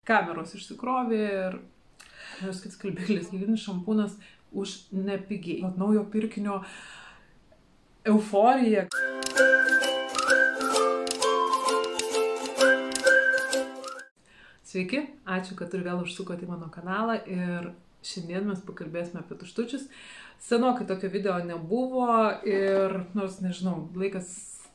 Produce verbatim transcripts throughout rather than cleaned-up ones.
kameros išsikrovė ir aš kaip skalbiklis, gilinis šampūnas už nepigiai. At naujo pirkinio euforija. Sveiki, ačiū, kad ir vėl užsukote į mano kanalą ir šiandien mes pakalbėsime apie tuštučius. Senokai tokio video nebuvo ir, nors nežinau, laikas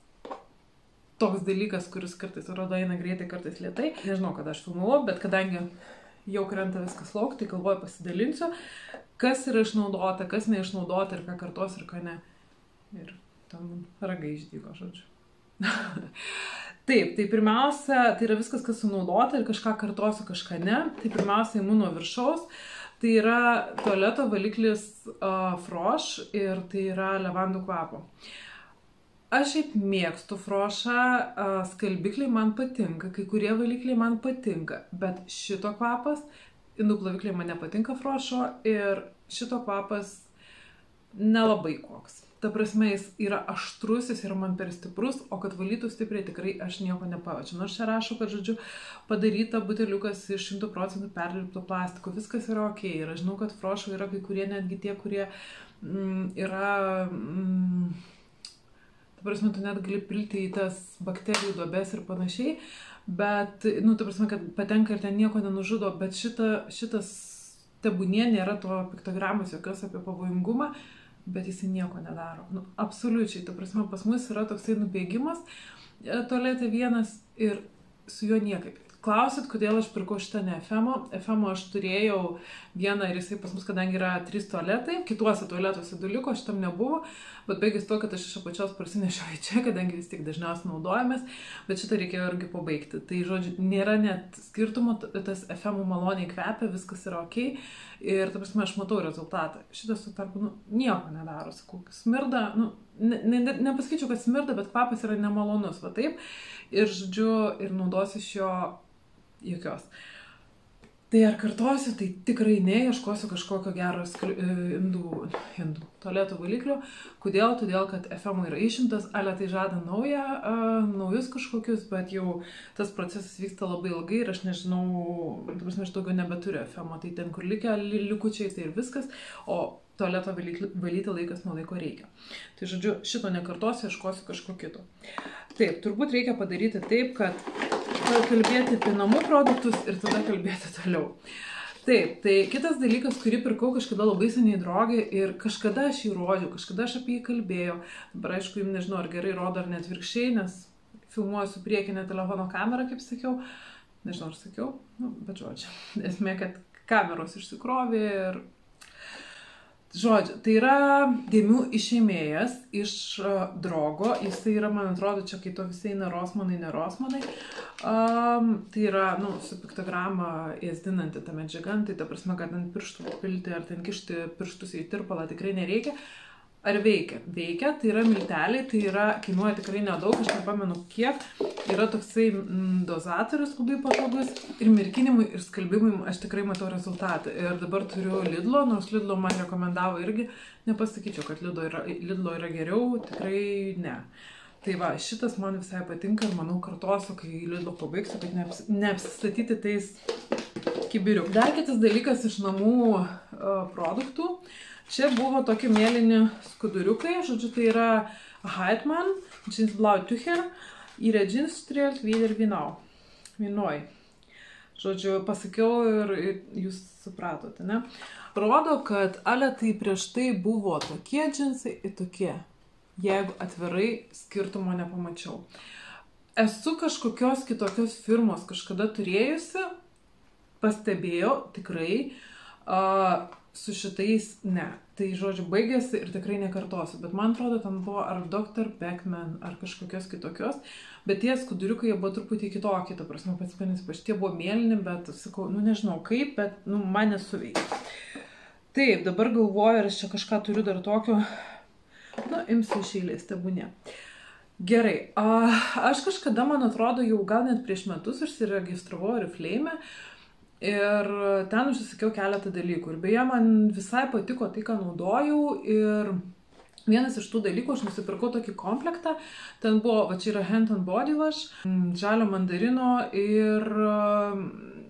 toks dalykas, kuris kartais atrodo eina greitai, kartais lėtai. Nežinau, kada aš filmavau, bet kadangi jau krenta viskas lauk, tai galvoju pasidalinsiu, kas yra išnaudota, kas neišnaudota ir ką kartos ir ką ne. Ir tam ragai išdygo, žodžiu. Taip, tai pirmiausia, tai yra viskas, kas sunaudota ir kažką kartosiu, kažką ne. Tai pirmiausia, imu nuo viršaus. Tai yra tualeto valiklis uh, Froš ir tai yra levandų kvapo. Aš šiaip mėgstu Frošą, uh, skalbikliai man patinka, kai kurie valikliai man patinka, bet šito kvapas, indų plovikliai man nepatinka Frošo ir šito kvapas nelabai koks. Ta prasme, jis yra aštrus, jis yra man per stiprus, o kad valytų stipriai tikrai aš nieko nepavadžiu. Nors čia rašo, kad, žodžiu, padaryta buteliukas iš šimto procentų perdirbto plastiko, viskas yra ok. Ir aš žinau, kad Frošo yra kai kurie, netgi tie, kurie mm, yra... Mm, ta prasme, tu net gali pilti į tas bakterijų duobes ir panašiai, bet, nu, ta prasme, kad patenka ir ten nieko nenužudo, bet šita, šitas tebūnie nėra to piktogramos jokios apie pavojingumą, bet jis nieko nedaro. Nu, absoliučiai, ta prasme, pas mus yra toksai nubėgimas tualete vienas ir su juo niekaip. Klausit, kodėl aš pirkau šitą ne F M O. F M O aš turėjau vieną ir jisai pas mus, kadangi yra trys tualetai, kituose tualetuose du liko, šitam nebuvo, bet baigęs to, kad aš iš apačios parsinešiau į čia, kadangi vis tik dažniausiai naudojamės, bet šitą reikėjo irgi pabaigti. Tai, žodžiu, nėra net skirtumo, tas F M O maloniai kvepia, viskas yra ok ir, ta prasme, aš matau rezultatą. Šitas, su tarpu, nu, nieko nedaro, sakau, smirda, nu, ne, ne, nepasakyčiau, kad smirda, bet kvapas yra nemalonus, va taip, ir, žodžiu, ir naudosiu iš jo jokios. Tai ar kartosiu, tai tikrai ne, ieškosiu kažkokio gero indų, indų tualeto valiklio. Kodėl? Todėl, kad F M O yra išimtas, ale tai žada naują, uh, naujus kažkokius, bet jau tas procesas vyksta labai ilgai ir aš nežinau, ta prasme, aš daugiau nebeturiu F M O, tai ten, kur likę likučiai, tai ir viskas, o tualeto valyti laikas nuo laiko reikia. Tai, žodžiu, šito nekartosiu, ieškosiu kažko kito. Taip, turbūt reikia padaryti taip, kad kalbėti apie namų produktus ir tada kalbėti toliau. Taip, tai kitas dalykas, kurį pirkau kažkada labai seniai drogė ir kažkada aš jį rodžiau, kažkada aš apie jį kalbėjau. Dabar, aišku, jums nežinau, ar gerai rodo, ar net virkščiai, nes filmuoju su priekinė telefono kamera, kaip sakiau. Nežinau, ar sakiau, nu, bet žodžiu. Esmė, kad kameros išsikrovė ir... Žodžiu, tai yra dėmių išėmėjas iš uh, drogo, jisai yra, man atrodo, čia kai to visai ne rosmanai, ne rosmanai, um, tai yra, nu, su piktograma ėsdinanti ta medžiaga, tai ta prasme, kad ant pirštų pilti ar ten kišti pirštus į tirpalą tikrai nereikia. Ar veikia? Veikia, tai yra milteliai, tai yra, kainuoja tikrai nedaug, aš nepamenu kiek, yra toksai mm, dozatorius labai patogus ir mirkinimui ir skalbimui aš tikrai matau rezultatą. Ir dabar turiu Lidlo, nors Lidlo man rekomendavo irgi, nepasakyčiau, kad Lidlo yra, Lidlo yra geriau, tikrai ne. Tai va, šitas man visai patinka ir manau kartosiu, kai Lidlo pabaigsiu, kad neaps, neapsistatyti tais kibiriuk. Dar kitas dalykas iš namų uh, produktų. Čia buvo tokie mėlyni skuduriukai, žodžiu, tai yra Heitmann, Jeansblau Tücher, yra Jeansstrelt wieder Vinau, Vinoj. Žodžiu, pasakiau ir, ir jūs supratote, ne? Rodo, kad ale tai prieš tai buvo tokie džinsai ir tokie, jeigu atvirai skirtumo nepamačiau. Esu kažkokios kitokios firmos kažkada turėjusi, pastebėjau tikrai, uh, su šitais ne. Tai, žodžiu, baigėsi ir tikrai nekartosiu. Bet man atrodo, ten buvo ar doktor Beckman, ar kažkokios kitokios. Bet tie skuduriukai jie buvo truputį kitokie, ta prasme, pats panis, tie buvo mėlyni, bet, sakau, nu nežinau kaip, bet, nu, man nesuveikia. Taip, dabar galvoju, ar aš čia kažką turiu dar tokio. Nu, imsiu iš eilės, tebūnie. Gerai, a, aš kažkada, man atrodo, jau gal net prieš metus užsiregistravau Oriflame. Ir ten užsisakiau keletą dalykų. Ir beje, man visai patiko tai, ką naudojau. Ir vienas iš tų dalykų, aš nusipirkau tokį komplektą. Ten buvo, va čia yra Hand and Body Wash, žalio mandarino ir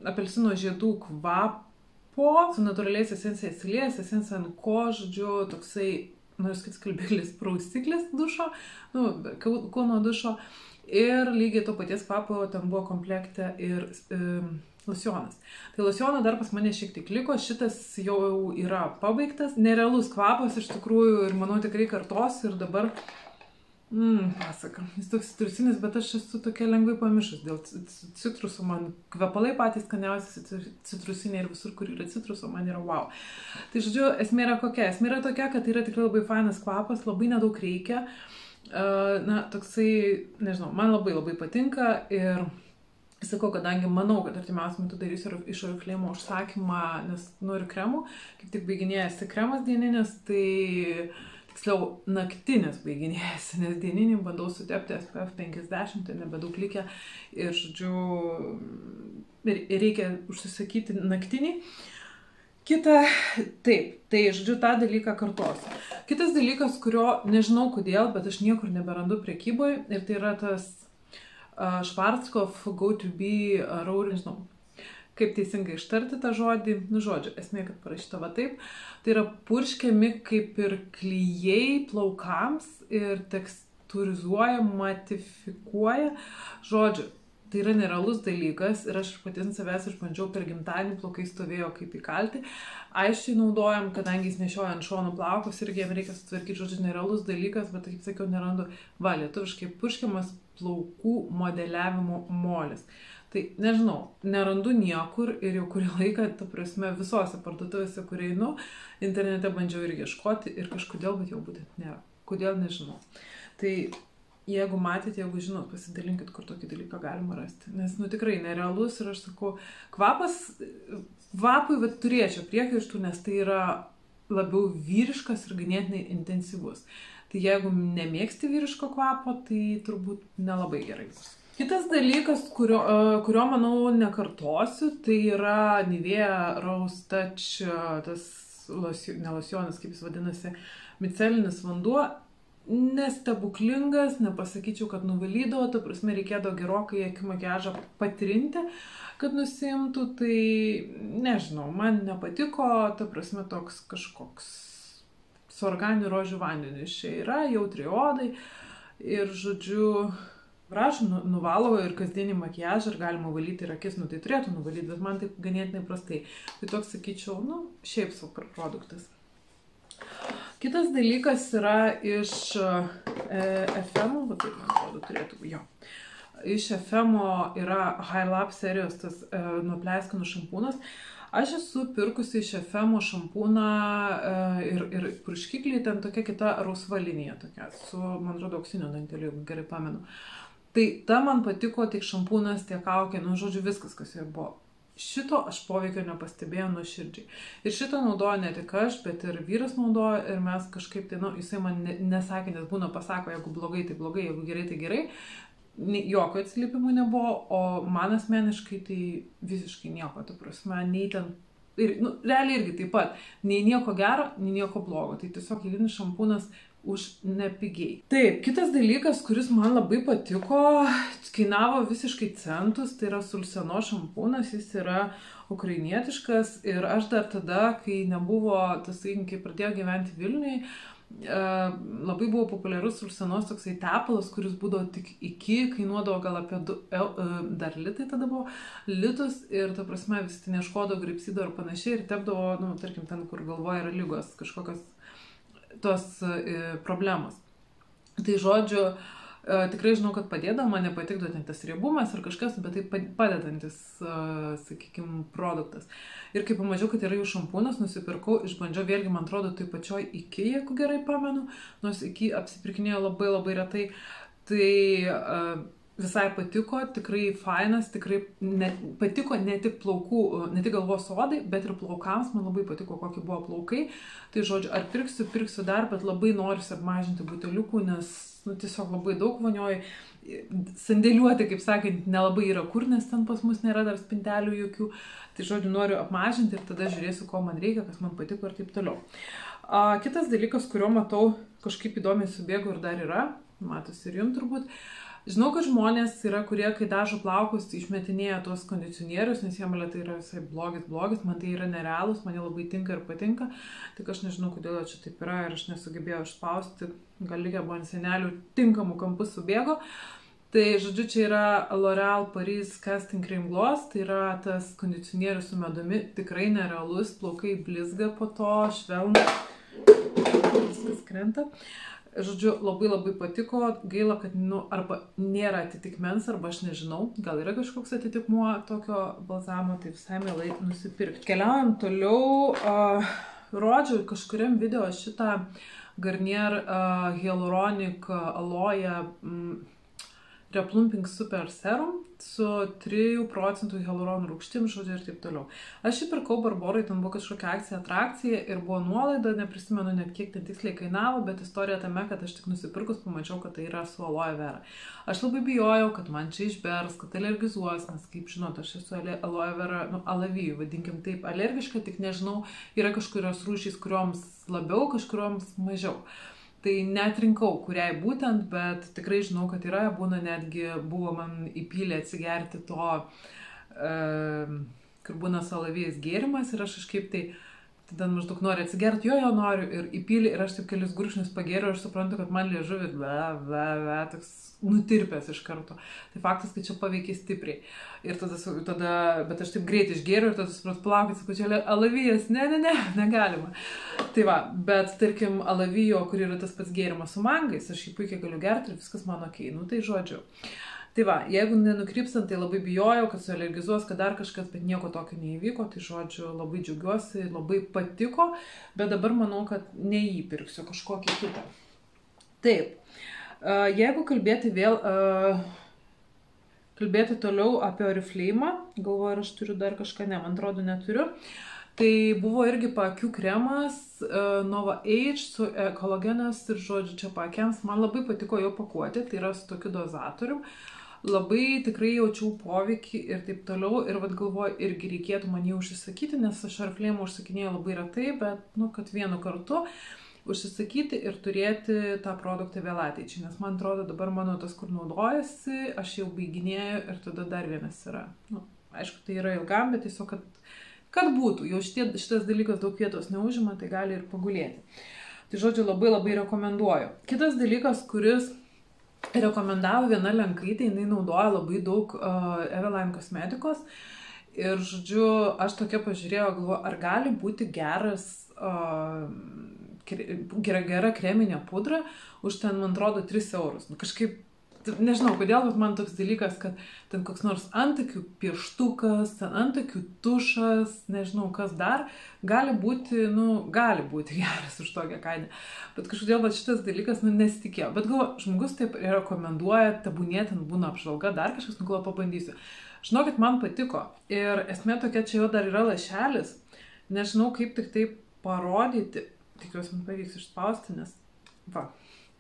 apelsino žiedų kvapo, su natūraliais esencijais aliejais, esencija ant ko, žodžiu, toksai, noriu sakyti, skalbiklis, praustiklis dušo, nu, kūno dušo. Ir lygiai to paties kvapo ten buvo komplekte ir e, losionas. Tai losiono dar pas mane šiek tiek liko, šitas jau yra pabaigtas, nerealus kvapas iš tikrųjų ir manau tikrai kartos ir dabar, mm, pasaka, jis toks citrusinis, bet aš esu tokia lengvai pamišus dėl citrusų, man kvepalai patys skaniausi citrusiniai ir visur, kur yra citrusų, man yra wow. Tai žodžiu, esmė yra kokia? Esmė yra tokia, kad tai yra tikrai labai fainas kvapas, labai nedaug reikia. Na, toksai, nežinau, man labai labai patinka ir sakau, kadangi manau, kad artimiausiu metu darysiu iš Oriflame užsakymą, nes noriu kremų, kaip tik baiginėjasi kremas dieninis, tai tiksliau naktinis baiginėjasi, nes dieninį bandau sutepti S P F penkiasdešimt, tai nebedaug likę ir, žodžiu, reikia užsisakyti naktinį. Kita, taip, tai, žodžiu, tą dalyką kartosiu. Kitas dalykas, kurio nežinau kodėl, bet aš niekur neberandu prekyboje, ir tai yra tas uh, Schwarzkopf Go to Be uh, Raw, nežinau, kaip teisingai ištarti tą žodį, nu žodžiu, esmė, kad parašyta va taip, tai yra purškiami kaip ir klijai plaukams ir tekstūrizuoja, matifikuoja, žodžiu. Tai yra nerealus dalykas ir aš pati ant savęs išbandžiau per gimtadienį, plaukai stovėjo kaip įkalti. Aiškiai naudojam, kadangi jis nešioja ant šonų plaukus irgi jam reikia sutvarkyti, žodžiu, nerealus dalykas, bet kaip sakiau, nerandu, va, lietuviškai purškiamas plaukų modeliavimo molis. Tai nežinau, nerandu niekur ir jau kurį laiką, ta prasme, visose parduotuvėse, kur einu, internete bandžiau ir ieškoti ir kažkodėl, bet jau būtent nėra. Kodėl, nežinau. Tai jeigu matėte, jeigu žinot, pasidalinkit, kur tokį dalyką galima rasti. Nes, nu, tikrai nerealus ir aš sakau, kvapas, kvapui, bet turėčiau priekaištų, nes tai yra labiau vyriškas ir ganėtinai intensyvus. Tai jeigu nemėgsti vyriško kvapo, tai turbūt nelabai gerai bus. Kitas dalykas, kurio, kurio manau, nekartosiu, tai yra Nivea Rose Touch, tas losio, ne losionas, kaip jis vadinasi, micelinis vanduo. Nestebuklingas, nepasakyčiau, kad nuvalydavo, ta prasme reikėdavo gerokai akių makiažą patrinti, kad nusimtų, tai nežinau, man nepatiko, ta prasme toks kažkoks su organiniu rožių vandeniu iš čia yra, jautri odai ir, žodžiu, gražu, nuvalo ir kasdienį makiažą ir galima valyti ir akis, nu tai turėtų nuvalyti, bet man taip ganėtinai prastai. Tai toks, sakyčiau, nu, šiaip super produktas. Kitas dalykas yra iš e, F M, va taip, man atrodo, turėtų, jo. Iš F M yra High Lab serijos tas e, nuo pleiskano šampūnas. Aš esu pirkusi iš F M šampūną e, ir, ir purškiklį, ten tokia kita rausva linija tokia, su, man atrodo, auksinio danteliu, jeigu gerai pamenu. Tai ta man patiko tiek šampūnas, tiek kaukė, nu, žodžiu, viskas, kas joje buvo. Šito aš poveikio nepastebėjau nuoširdžiai. Ir šito naudojo ne tik aš, bet ir vyras naudojo ir mes kažkaip, tai, nu, jisai man ne, nesakė, nes būna pasako, jeigu blogai, tai blogai, jeigu gerai, tai gerai. Jokio atsiliepimų nebuvo, o man asmeniškai tai visiškai nieko, ta prasme, nei ten, ir, nu, realiai irgi taip pat, nei nieko gero, nei nieko blogo. Tai tiesiog eilinis šampūnas už nepigiai. Taip, kitas dalykas, kuris man labai patiko, kainavo visiškai centus, tai yra Sulseno šampūnas, jis yra ukrainietiškas ir aš dar tada, kai nebuvo, tas, kai pradėjau gyventi Vilniuje, labai buvo populiarus Sulsenos toksai tepalas, kuris būdavo tik iki, kainuodavo gal apie du, dar litai tada buvo, litus ir, ta prasme, vis tai neškodavo, gripsydavo ir panašiai ir tepdavo, nu, tarkim, ten, kur galvoje yra lygos, kažkokios tos e, problemos. Tai žodžiu, e, tikrai žinau, kad padėdavo, man nepatikdavo ten tas riebumas ar kažkas, bet tai padedantis, e, sakykime, produktas. Ir kai pamačiau, kad yra jų šampūnas, nusipirkau, išbandžiau, vėlgi, man atrodo, tai pačioj iki, jeigu gerai pamenu, nors iki apsipirkinėjo labai labai retai, tai e, visai patiko, tikrai fainas, tikrai ne, patiko ne tik plaukų, ne tik galvos odai, bet ir plaukams, man labai patiko, kokie buvo plaukai. Tai žodžiu, ar pirksiu, pirksiu dar, bet labai noriu apmažinti buteliukų, nes nu, tiesiog labai daug vonioju. Sandėliuoti, kaip sakant, nelabai yra kur, nes ten pas mus nėra dar spintelių jokių. Tai žodžiu, noriu apmažinti ir tada žiūrėsiu, ko man reikia, kas man patiko ir taip toliau. A, kitas dalykas, kurio matau, kažkaip įdomiai subėgu ir dar yra, matosi ir jums turbūt, Žinau, kad žmonės yra, kurie, kai dažo plaukus, išmetinėja tuos kondicionierius, nes jiem tai yra visai blogis, blogis, man tai yra nerealus, man jie labai tinka ir patinka, tik aš nežinau, kodėl čia taip yra ir aš nesugebėjau išspausti, gal lygiai buvo ant senelių tinkamų kampų subėgo. Tai, žodžiu, čia yra L'Oreal Paris Casting Cream Gloss, tai yra tas kondicionierius su medumi, tikrai nerealus, plaukai blizga po to, švelna, viskas krenta. Žodžiu, labai labai patiko, gaila, kad nu, arba nėra atitikmens, arba aš nežinau, gal yra kažkoks atitikmuo tokio balzamo, tai visai mielai nusipirkti. Keliaujam toliau, uh, rodžiau kažkuriam video šitą Garnier uh, Hyaluronic Aloe mm, Replumping Super Serum su trijų procentų hialuronų rūgštim, žodžiu, ir taip toliau. Aš jį pirkau Barborai, ten buvo kažkokia akcija, atrakcija ir buvo nuolaida, neprisimenu net kiek ten tiksliai kainavo, bet istorija tame, kad aš tik nusipirkus pamačiau, kad tai yra su aloe vera. Aš labai bijojau, kad man čia išbers, kad alergizuos, nes kaip žinot, aš esu aloe vera, nu, alavijų, vadinkim taip, alergiška, tik nežinau, yra kažkurios rūšys, kurioms labiau, kažkurioms mažiau. Tai netrinkau, kuriai būtent, bet tikrai žinau, kad yra, būna netgi, buvo man įpylę atsigerti to, e, kur būna su alavijais gėrimas ir aš kažkaip tai, tada maždaug noriu atsigerti, jo, jo noriu ir įpylė ir aš taip kelis gurkšnius pagėriau ir aš suprantu, kad man liežuvis, be, be, be, toks nutirpęs iš karto. Tai faktas, kad čia paveikia stipriai. Ir tada, tada, bet aš taip greit išgėriau ir tada suprat, palaukit, sakau, čia alavijas, ne, ne, ne, negalima. Tai va, bet tarkim alavijo, kur yra tas pats gėrimas su mangais, aš jį puikiai galiu gerti ir viskas man okei, nu tai žodžiu. Tai va, jeigu nenukrypstant, tai labai bijojau, kad sualergizuos, kad dar kažkas, bet nieko tokio neįvyko, tai žodžiu, labai džiaugiuosi, labai patiko, bet dabar manau, kad neįpirksiu kažkokį kitą. Taip, jeigu kalbėti vėl, kalbėti toliau apie Oriflame, galvoju, ar aš turiu dar kažką, ne, man atrodo, neturiu. Tai buvo irgi paakių kremas uh, Nova Age su kolagenas ir žodžiu čia paakiams. Man labai patiko jo pakuoti, tai yra su tokiu dozatorium. Labai tikrai jaučiau poveikį ir taip toliau. Ir vad galvoju, irgi reikėtų man jį užsisakyti, nes aš Oriflame užsakinėjau labai retai, bet nu, kad vienu kartu užsisakyti ir turėti tą produktą vėl ateičiai. Nes man atrodo dabar mano tas, kur naudojasi, aš jau baiginėjau ir tada dar vienas yra. Nu, aišku, tai yra ilgam, bet tiesiog, kad Kad būtų, jau šitie, šitas dalykas daug vietos neužima, tai gali ir pagulėti. Tai žodžiu, labai labai rekomenduoju. Kitas dalykas, kuris rekomendavo viena lenkaitė, jinai naudoja labai daug uh, Eveline kosmetikos. Ir žodžiu, aš tokia pažiūrėjau, galvoju, ar gali būti geras, uh, gera, gera kreminė pudra už ten, man atrodo, tris eurus. Nu, kažkaip nežinau, kodėl, bet man toks dalykas, kad ten koks nors antakių pieštukas, ten antakių tušas, nežinau, kas dar, gali būti, nu, gali būti geras už tokią kainą. Bet kažkodėl, bet šitas dalykas, nu, nesitikėjau. Bet galvo, žmogus taip rekomenduoja, tebūnė ten būna apžvalga, dar kažkas, nu, galvo, pabandysiu. Žinokit, man patiko. Ir esmė tokia, čia jau dar yra lašelis. Nežinau, kaip tik taip parodyti. Tikiuosi, man pavyks išspausti, nes, va.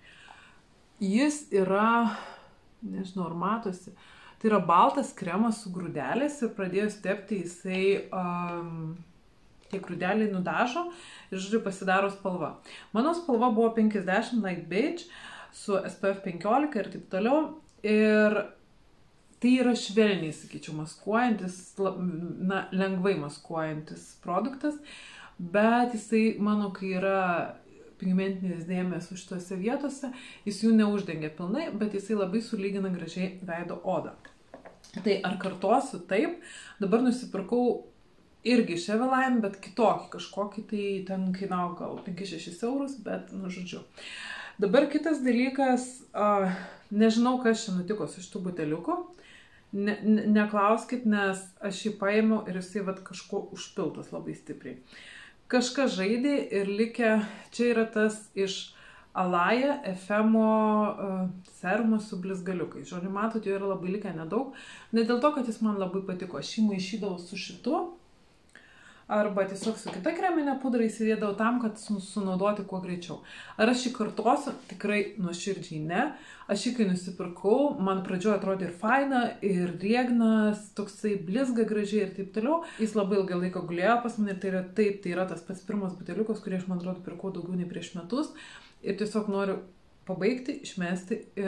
Jis yra, nežinau, ar matosi, tai yra baltas kremas su grūdelės ir pradėjus tepti jisai, um, tie grūdeliai nudažo ir, žodžiu, pasidaro spalva. Mano spalva buvo penkiasdešimt Light Beige su S P F penkiolika ir taip toliau. Ir tai yra švelniai, sakyčiau, maskuojantis, na, lengvai maskuojantis produktas, bet jisai, manau, kai yra pigmentinės dėmės už šitose vietose, jis jų neuždengia pilnai, bet jisai labai sulygina gražiai veido odą. Tai ar kartosiu taip, dabar nusipirkau irgi iš Eveline, bet kitokį, kažkokį tai ten kainavo gal penkis šešis eurus, bet, nu, žodžiu. Dabar kitas dalykas, uh, nežinau, kas čia nutiko su šitų buteliukų, ne, ne, neklauskit, nes aš jį paėmiau ir jisai vat kažko užpiltas labai stipriai. Kažkas žaidė ir likę, čia yra tas iš Alaja F M O uh, serumas su blizgaliukais. Žodžiu, matot, jo yra labai likę nedaug. Ne dėl to, kad jis man labai patiko. Aš jį maišydavau su šitu. Arba tiesiog su kita kreminė pudra įsidėdavau tam, kad sunaudoti kuo greičiau. Ar aš jį kartosiu? Tikrai nuoširdžiai ne. Aš jį kai nusipirkau, man pradžioje atrodė ir faina, ir riegnas, toksai blizga gražiai ir taip toliau. Jis labai ilgą laiką gulėjo pas mane ir tai yra taip, tai yra tas pats pirmas buteliukas, kurį aš, man atrodo, pirkau daugiau nei prieš metus. Ir tiesiog noriu pabaigti, išmesti ir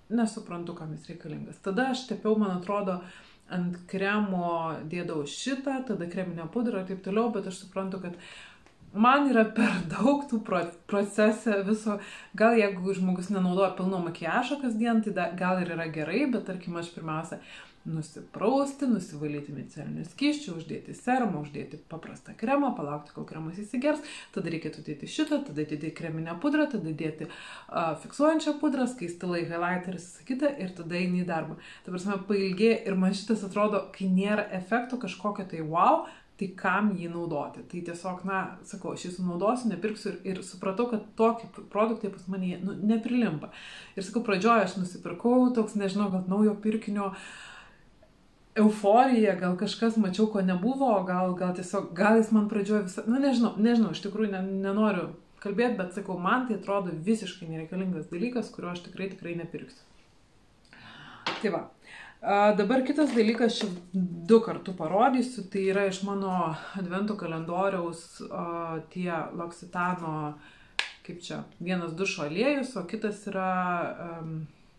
nesuprantu, kam jis reikalingas. Tada aš tepiau, man atrodo, ant kremo dėdau šitą, tada kreminę pudrą ir taip toliau, bet aš suprantu, kad man yra per daug tų procese viso, gal jeigu žmogus nenaudoja pilno makiažo kasdien, tai da, gal ir yra gerai, bet tarkim aš pirmiausia nusiprausti, nusivalyti micelinių skysčių, uždėti serumą, uždėti paprastą kremą, palaukti, kol kremas įsigers, tada reikėtų dėti šitą, tada dėti kreminę pudrą, tada dėti uh, fiksuojančią pudrą, skaistilai, highlighteris, sakyta, ir tada eini į darbą. Ta prasme, pailgėja ir man šitas atrodo, kai nėra efekto kažkokio tai wow, tai kam jį naudoti. Tai tiesiog, na, sakau, aš jį sunaudosiu, nepirksiu ir, ir supratau, kad tokie produktai pas mane nu, neprilimpa. Ir sakau, pradžioje aš nusipirkau toks, nežinau, gal naujo pirkinio euforija, gal kažkas mačiau, ko nebuvo, gal, gal tiesiog, gal jis man pradžioje visą, nu nežinau, nežinau, iš tikrųjų ne, nenoriu kalbėti, bet sakau, man tai atrodo visiškai nereikalingas dalykas, kurio aš tikrai, tikrai nepirksiu. Tai va. A, dabar kitas dalykas, čia du kartų parodysiu, tai yra iš mano advento kalendoriaus a, tie L'Occitano, kaip čia, vienas dušo aliejus, o kitas yra um,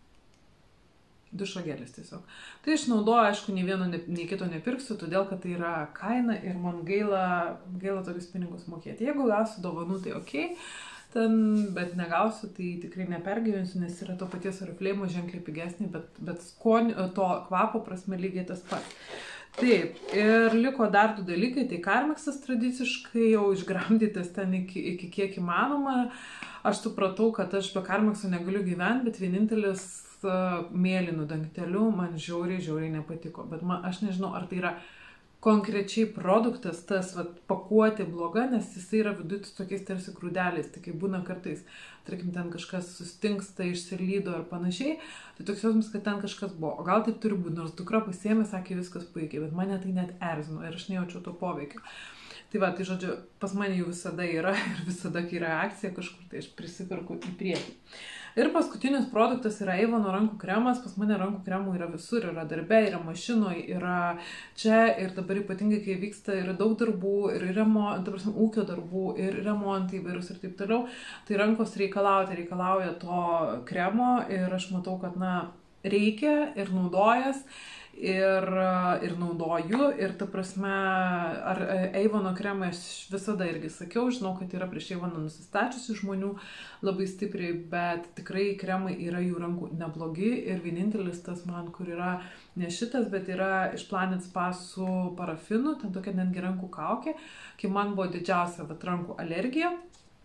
dušo gelis tiesiog. Tai išnaudoju, aišku, nei vieno, nei kito nepirksiu, todėl, kad tai yra kaina ir man gaila, gaila tokius pinigus mokėti. Jeigu gausiu dovanų, tai okei. Okay. Ten, bet negausiu, tai tikrai nepergyvensiu, nes yra to paties Oriflame ženkliai pigesnį, bet, bet skonio, to kvapo prasme lygiai tas pats. Taip, ir liko dar du dalykai, tai Carmexas tradiciškai jau išgramdytas ten iki, iki kiek įmanoma. Aš supratau, kad aš be Carmexo negaliu gyventi, bet vienintelis uh, mėlynų dangtelių man žiauriai, žiauriai nepatiko. Bet man, aš nežinau, ar tai yra konkrečiai produktas, tas vat, pakuotė bloga, nes jisai yra viduje tokiais tarsi grūdeliais, tai kai būna kartais, tarkim, ten kažkas sustingsta, išsilydo ar panašiai, tai toks jausmas, kad ten kažkas buvo. O gal taip turi būti, nors dukra pasiėmė, sakė viskas puikiai, bet mane tai net erzino ir aš nejaučiau to poveikio. Tai va, tai žodžiu, pas mane jų visada yra ir visada, kai yra akcija kažkur, tai aš prisipirku į priekį. Ir paskutinis produktas yra Avon rankų kremas. Pas mane rankų kremų yra visur, yra darbe, yra mašinoje, yra čia ir dabar ypatingai, kai vyksta yra daug darbų, ir remont, ta prasme, ūkio darbų, ir remontai įvairūs ir taip toliau. Tai rankos reikalauja, reikalauja to kremo ir aš matau, kad, na, reikia ir naudojas. Ir, ir naudoju, ir ta prasme, ar Avono kremą aš visada irgi sakiau, žinau, kad yra prieš Avoną nusistačiusių žmonių labai stipriai, bet tikrai kremai yra jų rankų neblogi ir vienintelis tas man, kur yra ne šitas, bet yra iš Planet Spa su parafinu, ten tokia netgi rankų kaukė, kai man buvo didžiausia vat, rankų alergija,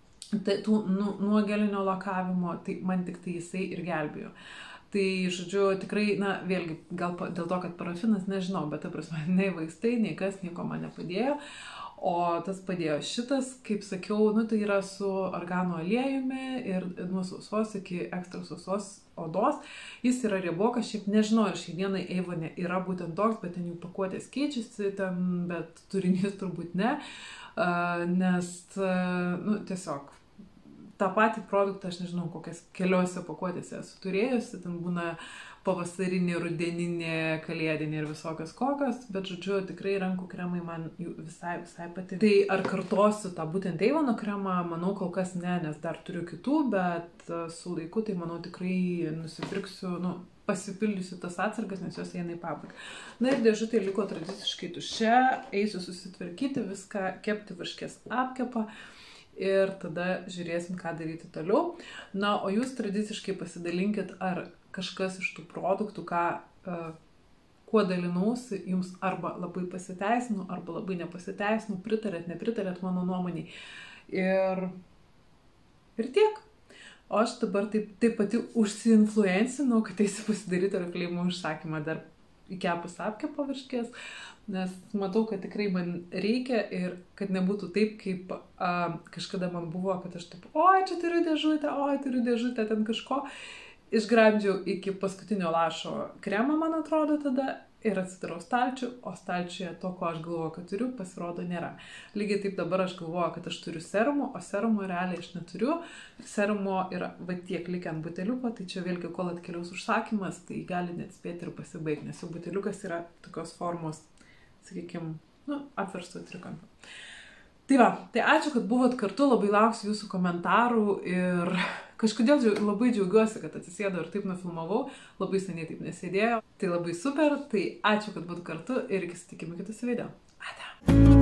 tai tų nu, nuo gelinio lakavimo, tai man tik tai jisai ir gelbėjo. Tai, žodžiu, tikrai, na, vėlgi, gal dėl to, kad parafinas, nežinau, bet, ta prasme, nei vaistai, nei kas, nieko man nepadėjo. O tas padėjo šitas, kaip sakiau, nu, tai yra su argano aliejumi ir nuo sausos iki ekstra sausos odos. Jis yra riebokas, šiaip nežinau, ar šiai dienai Avone yra būtent toks, bet ten jų pakuotės keičiasi, ten, bet turinys turbūt ne, nes, nu, tiesiog. Ta patį produktą, aš nežinau, kokias keliose pakuotėse esu turėjusi, ten būna pavasarinė, rudeninė, kalėdinė ir visokios kokios, bet, žodžiu, tikrai rankų kremai man jų visai, visai patiko. Tai ar kartosiu tą būtent Avono kremą, manau, kol kas ne, nes dar turiu kitų, bet su laiku, tai manau, tikrai nusipirksiu, nu, pasipildysiu tas atsargas, nes jos eina į pabaigą. Na ir dėžutė liko tradiciškai tuščia, eisiu susitvarkyti viską, kepti varškės apkepą. Ir tada žiūrėsim, ką daryti toliau. Na, o jūs tradiciškai pasidalinkit, ar kažkas iš tų produktų, ką, uh, kuo dalinausi, jums arba labai pasiteisinu, arba labai nepasiteisinu, pritarėt, nepritarėt mano nuomonį. Ir, ir tiek. O aš dabar taip, taip pati užsiinfluencinau, kad eisiu pasidaryti Oriflame užsakymą dar įkepus apkepo varškės. Nes matau, kad tikrai man reikia ir kad nebūtų taip, kaip a, kažkada man buvo, kad aš taip, oi, čia turiu dėžutę, oi, turiu dėžutę, ten kažko. Išgrabdžiau iki paskutinio lašo kremą, man atrodo, tada ir atsidarau stalčių, o stalčiuje to, ko aš galvoju, kad turiu, pasirodo nėra. Lygiai taip dabar aš galvoju, kad aš turiu serumo, o serumo realiai aš neturiu. Serumo yra va tiek likę ant buteliuko, tai čia vėlgi, kol atkeliaus užsakymas, tai gali net spėti ir pasibaigti, nes jau buteliukas yra tokios formos, sakykime, nu, apversto trikampio. Tai va, tai ačiū, kad buvot kartu, labai lauksiu jūsų komentarų ir kažkodėl džiau, labai džiaugiuosi, kad atsisėdau ir taip nufilmavau, labai seniai taip nesėdėjo. Tai labai super, tai ačiū, kad buvot kartu ir iki susitikimų kitose video. Ate.